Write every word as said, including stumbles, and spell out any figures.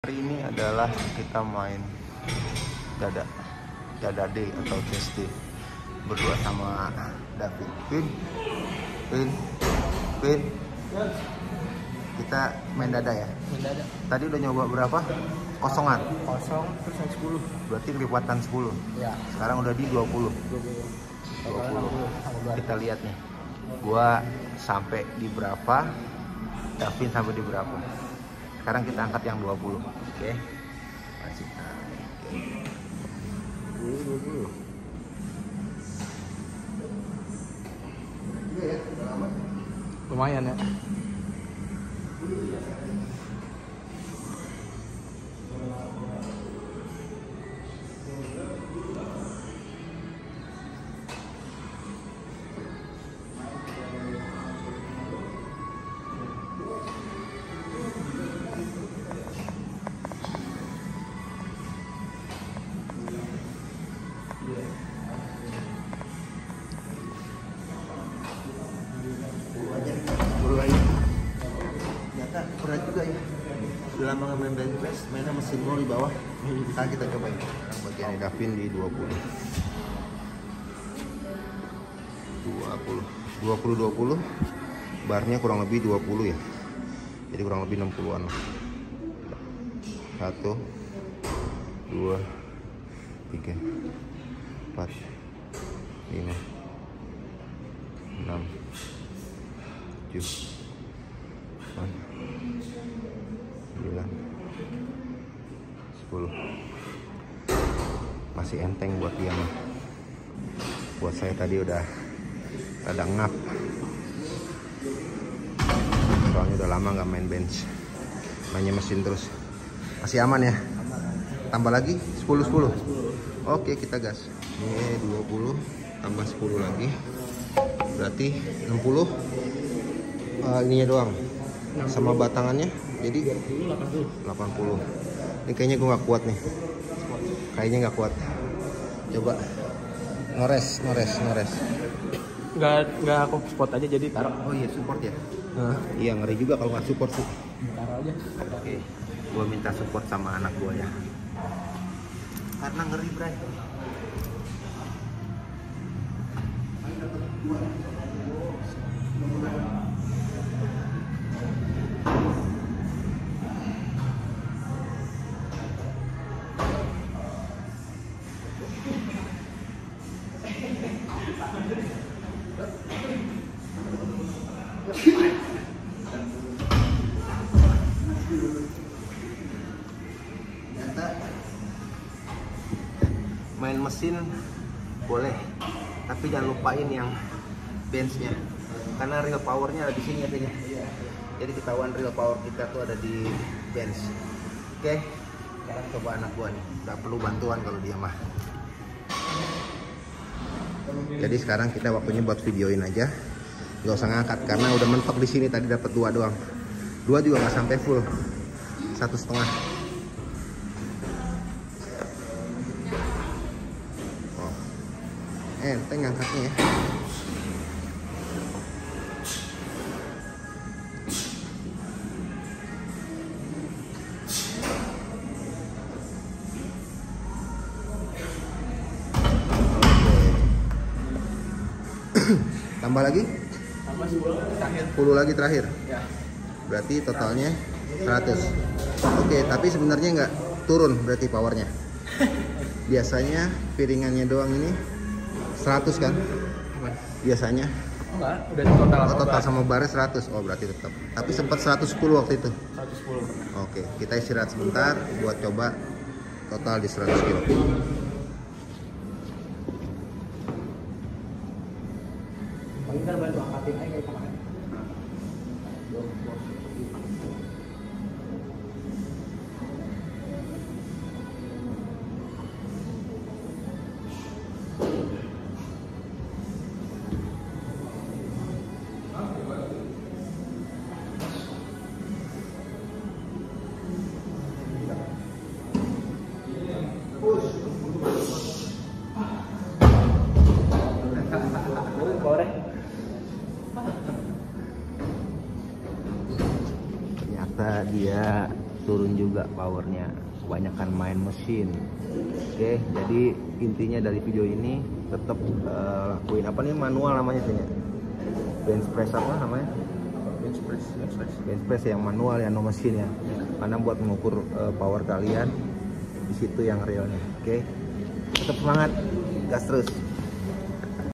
Hari ini adalah kita main dada dada D atau chest D berdua sama David. Pin, Pin, Pin. Kita main dada ya. Main dada. Tadi udah nyoba berapa? Kosongan. Kosong terus yang sepuluh. Berarti kelipatan sepuluh. Ya. Sekarang udah di dua puluh. dua puluh. Kita lihat nih. Gua sampai di berapa? David sampai di berapa? Sekarang kita angkat yang dua puluh. Oke. Masih. dua puluh. Lumayan ya. Berat juga ya. Udah lama nggak main bench press, mainnya mesin roll di bawah. Sekarang kita cobain. Sekarang bagian Davin di dua puluh. dua puluh. dua puluh dua puluh. Barnya kurang lebih dua puluh ya. Jadi kurang lebih enam puluhan. satu dua tiga empat lima enam tujuh sembilan sepuluh. Masih enteng buat dia mah. Buat saya tadi udah rada ngap, soalnya udah lama nggak main bench, mainnya mesin terus. Masih aman ya. Tambah lagi sepuluh sepuluh. Oke, kita gas. Ini dua puluh tambah sepuluh lagi berarti enam puluh. Uh, ininya doang sama batangannya jadi delapan puluh. Ini kayaknya gue nggak kuat nih, kayaknya nggak kuat. Coba nores nores nores Nggak nggak aku spot aja jadi taruh. Oh iya, support ya. Nah, Iya, ngeri juga kalau nggak support sih. taruh aja. Oke, gue minta support sama anak gue ya, karena ngeri Bray. Main mesin boleh, tapi jangan lupain yang benchnya, karena real powernya ada di sini artinya. Jadi ketahuan real power kita tuh ada di bench. Oke, sekarang coba anak gua nih, nggak perlu bantuan kalau dia mah. Jadi sekarang kita waktunya buat videoin aja, nggak usah ngangkat karena udah mentok di sini. Tadi dapat dua doang, dua juga nggak sampai full, satu setengah. Enteng ngangkatnya ya. Tambah lagi? Tambah sepuluh terakhir. sepuluh lagi terakhir. Ya. Berarti totalnya seratus. Oke, tapi sebenarnya nggak turun berarti powernya. Biasanya piringannya doang ini seratus kan? Biasanya. Enggak, udah total Oh, total sama barnya seratus. Oh, berarti tetap. Tapi sempat seratus sepuluh waktu itu. seratus sepuluh. Oke, kita istirahat sebentar buat coba total di seratus kilo. Paling kan bantu angkatin aja kayak kemarin. Boleh. Ternyata dia turun juga powernya, kebanyakan main mesin. Oke, jadi intinya dari video ini tetap uh, lakuin apa nih, manual namanya tuh ya, bench press apa namanya, bench press bench press bench press yang manual ya, no mesin ya, karena buat mengukur uh, power kalian di situ yang realnya. Oke, tetap semangat, gas terus.